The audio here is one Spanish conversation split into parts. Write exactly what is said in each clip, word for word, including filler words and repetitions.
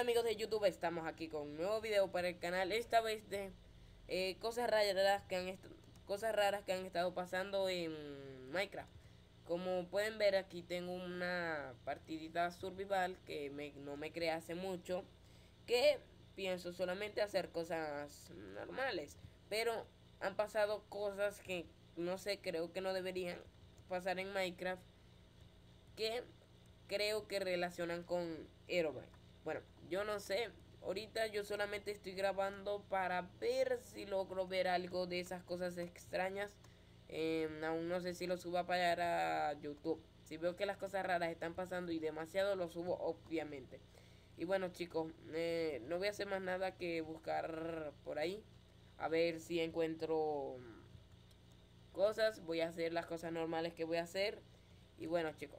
Hola amigos de YouTube, estamos aquí con un nuevo video para el canal. Esta vez de eh, cosas raras que han cosas raras que han estado pasando en Minecraft. Como pueden ver, aquí tengo una partidita survival que me, no me creé hace mucho, que pienso solamente hacer cosas normales, pero han pasado cosas que no sé, creo que no deberían pasar en Minecraft, que creo que relacionan con Herobrine. Bueno, yo no sé. Ahorita yo solamente estoy grabando para ver si logro ver algo de esas cosas extrañas. Eh, aún no sé si lo suba para YouTube. Si veo que las cosas raras están pasando y demasiado, lo subo obviamente. Y bueno chicos, eh, no voy a hacer más nada que buscar por ahí. A ver si encuentro cosas. Voy a hacer las cosas normales que voy a hacer. Y bueno chicos,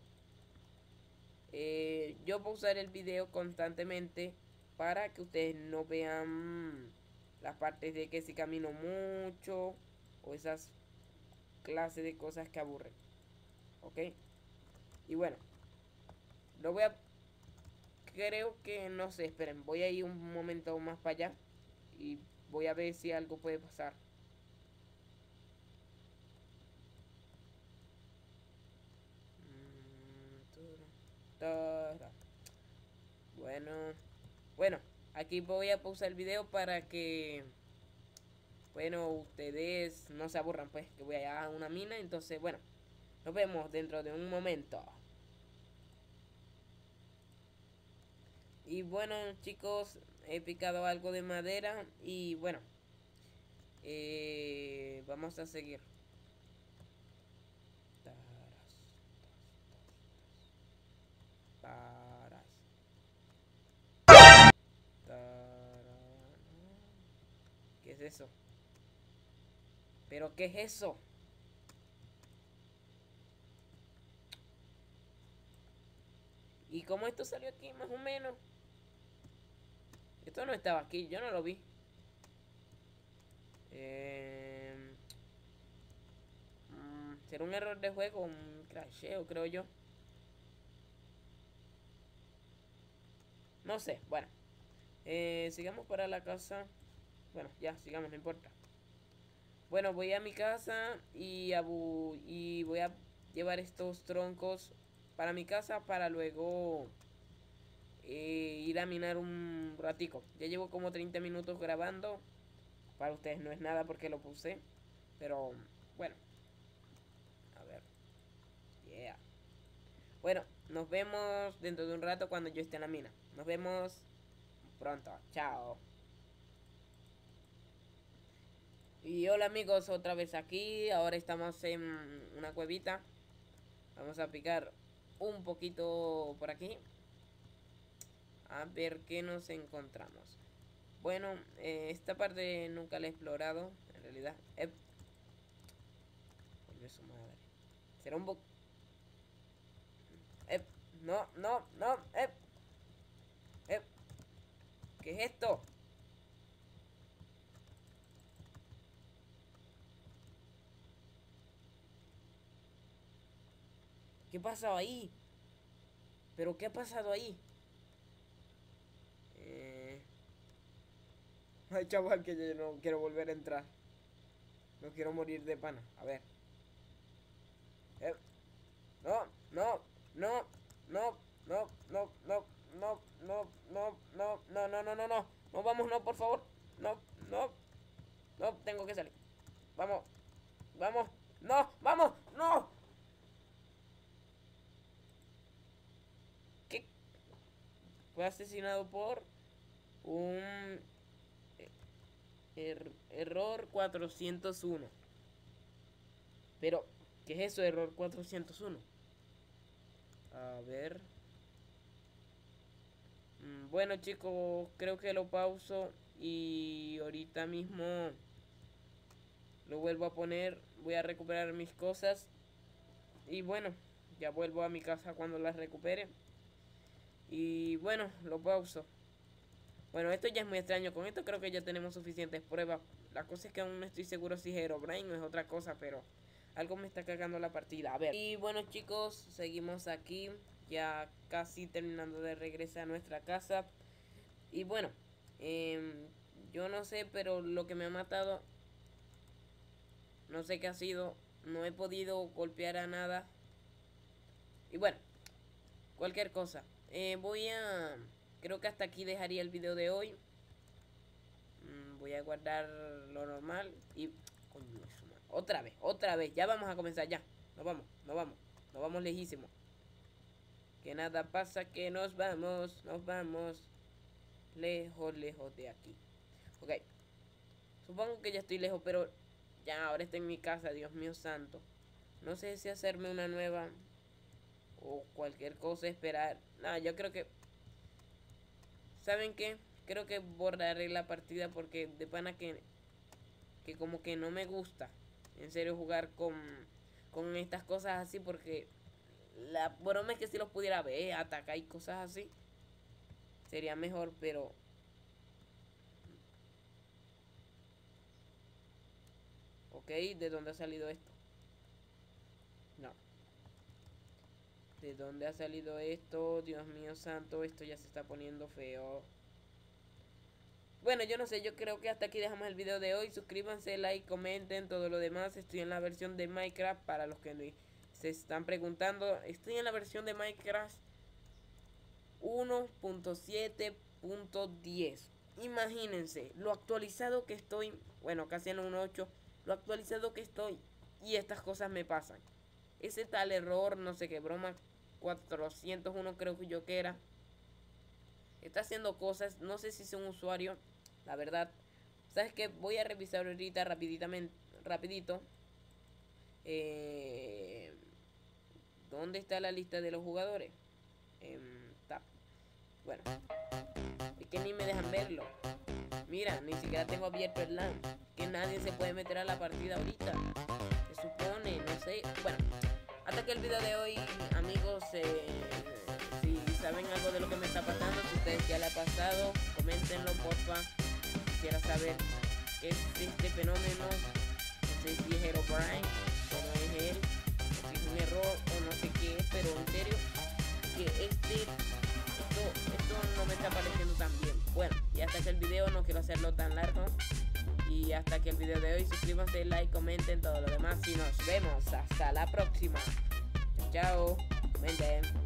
eh, yo pausaré el video constantemente para que ustedes no vean las partes de que si camino mucho o esas clases de cosas que aburren. Ok, y bueno, lo voy a, creo que no sé, esperen, voy a ir un momento más para allá y voy a ver si algo puede pasar. Bueno, bueno, aquí voy a pausar el video para que, bueno, ustedes no se aburran, pues, que voy a una mina. Entonces, bueno, nos vemos dentro de un momento. Y bueno, chicos, he picado algo de madera y bueno, eh, vamos a seguir. Taras, taras. ¿Qué es eso? ¿Pero qué es eso? ¿Y cómo esto salió aquí, más o menos? Esto no estaba aquí, yo no lo vi. Eh, mm, ¿Será un error de juego? Un crasheo, creo yo. No sé, bueno. Eh, sigamos para la casa. Bueno, ya, sigamos, no importa. Bueno, voy a mi casa y, a y voy a llevar estos troncos para mi casa para luego eh, ir a minar un ratico. Ya llevo como treinta minutos grabando. Para ustedes no es nada porque lo puse. Pero bueno, a ver. Yeah. Bueno, nos vemos dentro de un rato cuando yo esté en la mina. Nos vemos pronto. Chao. Y hola amigos, otra vez aquí. Ahora estamos en una cuevita. Vamos a picar un poquito por aquí. A ver qué nos encontramos. Bueno, eh, esta parte nunca la he explorado. En realidad. Eh, Vuelve su madre. Será un poco... Eh, no, no, no. Eh, eh. ¿Qué es esto? ¿Qué pasó ahí? ¿Pero qué ha pasado ahí? Eh... Ay, chaval, que yo no quiero volver a entrar. No quiero morir de pana. A ver. Eh, no, no, no, no, no, no, no, no, no, no, no, no, no, no, no, no. No, vamos, no, por favor. No, no, no, tengo que salir. Vamos, vamos, no, vamos, no. ¿Qué? Fue asesinado por un er error cuatrocientos uno. Pero, ¿qué es eso, error cuatrocientos uno? A ver. Mm, Bueno chicos, creo que lo pauso y ahorita mismo lo vuelvo a poner. Voy a recuperar mis cosas y bueno, ya vuelvo a mi casa cuando las recupere. Y bueno, lo pauso. Bueno, esto ya es muy extraño. Con esto creo que ya tenemos suficientes pruebas. La cosa es que aún no estoy seguro si es Herobrine o es otra cosa, pero algo me está cagando la partida. A ver. Y bueno chicos, seguimos aquí, ya casi terminando de regresar a nuestra casa. Y bueno, eh, yo no sé, pero lo que me ha matado, no sé qué ha sido. No he podido golpear a nada. Y bueno, cualquier cosa. Eh, voy a... Creo que hasta aquí dejaría el video de hoy. Mm, voy a guardar lo normal. Y... Coño, otra vez, otra vez. Ya vamos a comenzar, ya. Nos vamos, nos vamos. Nos vamos lejísimo. Que nada pasa, que nos vamos, nos vamos. Lejos, lejos de aquí. Ok. Supongo que ya estoy lejos, pero... Ya, ahora estoy en mi casa, Dios mío santo. No sé si hacerme una nueva... O cualquier cosa, esperar. Nada, yo creo que... ¿Saben qué? Creo que borraré la partida porque de pana que... Que como que no me gusta. En serio jugar con... Con estas cosas así porque... La broma es que si los pudiera ver, atacar y cosas así. Sería mejor, pero... Ok, ¿de dónde ha salido esto? No. ¿De dónde ha salido esto? Dios mío santo, esto ya se está poniendo feo. Bueno, yo no sé, yo creo que hasta aquí dejamos el video de hoy. Suscríbanse, like, comenten, todo lo demás. Estoy en la versión de Minecraft, para los que se están preguntando. Estoy en la versión de Minecraft uno punto siete punto diez. Imagínense lo actualizado que estoy. Bueno, casi en uno punto ocho. Lo actualizado que estoy y estas cosas me pasan. Ese tal error, no sé qué broma, cuatrocientos uno creo que yo que era. Está haciendo cosas, no sé si es un usuario, la verdad. ¿Sabes qué? Voy a revisar ahorita rapiditamente, rapidito. Eh, ¿Dónde está la lista de los jugadores? Eh, está. Bueno, es que ni me dejan verlo. Mira, ni siquiera tengo abierto el LAN. Que nadie se puede meter a la partida ahorita. Se supone, no sé. Bueno, hasta aquí el video de hoy, amigos. Eh, si saben algo de lo que me está pasando, si ustedes ya le ha pasado, coméntenlo, porfa. Quisiera saber qué es este fenómeno. No sé si es Herobrine o no es él, o si es un error o no sé qué es, pero en serio, que este, esto, esto no me está pareciendo tan bien. Bueno, y hasta aquí el video, no quiero hacerlo tan largo. Y hasta aquí el video de hoy. Suscríbanse, like, comenten, todo lo demás. Y nos vemos hasta la próxima. Chao, comenten.